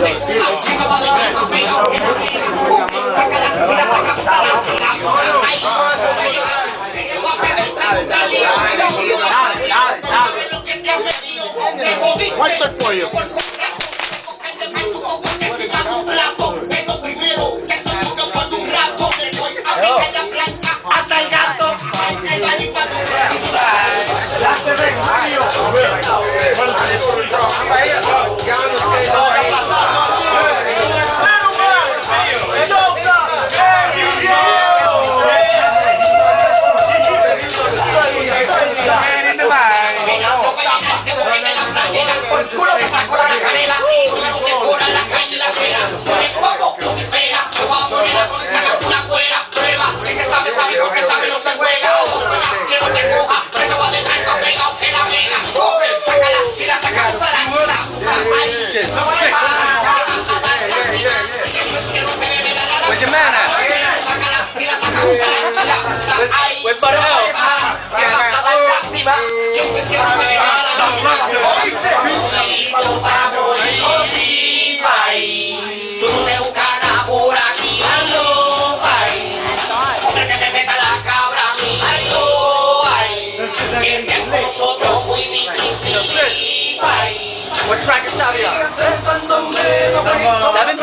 Muerto el pollo. Hasta el gato. Por culo me saco la canela y no te cura la calle y la acera. Soy guapo, no se fea. Te voy a poner la con esa una cuera. Prueba, el que sabe, sabe, porque sabe no se juega. Que no te coja, pero te voy a dejar más pegado que la vena. Sácala, si la sacas, úsala, úsala. Ahí, no vale más. Where's your man at? Sácala, si la sacas, úsala, úsala. Ahí, Where's Butter L? ¿qué vas a dar lástima? Que no se me va la lágrima. Tú no te buscas nada por aquí, ando, ay. Hombre que te meta la cabra a mí, ay. Que el tiempo nosotros muy difícil, ay. What track is Xavi on? 7?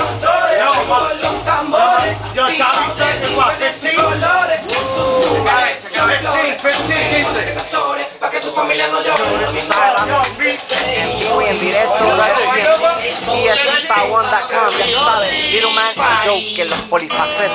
Yo, Xavi's taking what, 15? 15. Pa' que tu familia no llore. Muy en directo, ESPA1.com, ya tú sabes, Little Man y Joe, que los polifacetos.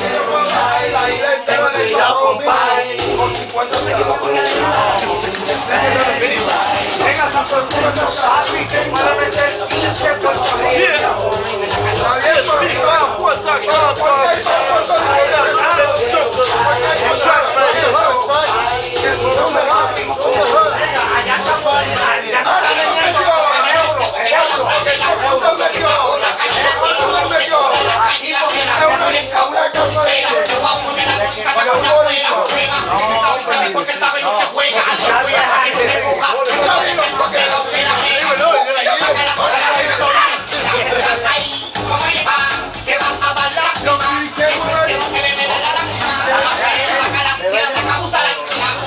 Porque sabe no se juega. Que vas a dar la pluma, que no se le ve la lágrima. Si la saca, usa la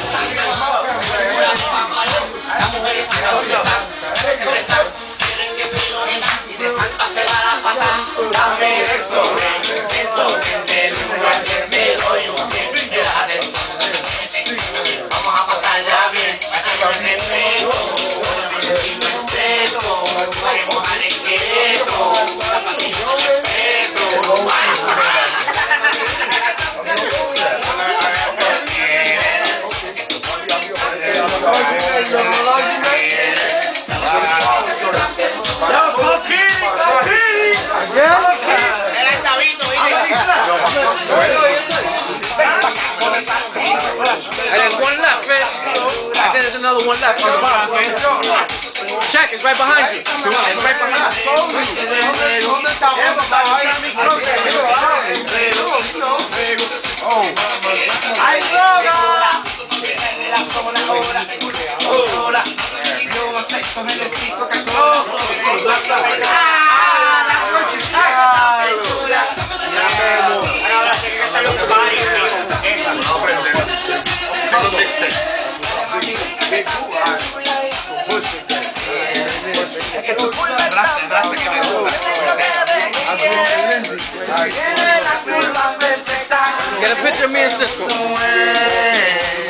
las mujeres sacan quieren que se lo metan y de santa se va la pata. Dame eso, del lugar que te doy un 100 de la de. Vamos a pasarla bien, aquí con el respeto. Y no es seco, haremos arequeto. Zapatillo de respeto. And there's one left, man. I think there's another one left. Check, it's right behind you. It's right behind ¡Hay droga! En la zona ahora. No más sexo, me necesito que Get a picture of me and Cisco.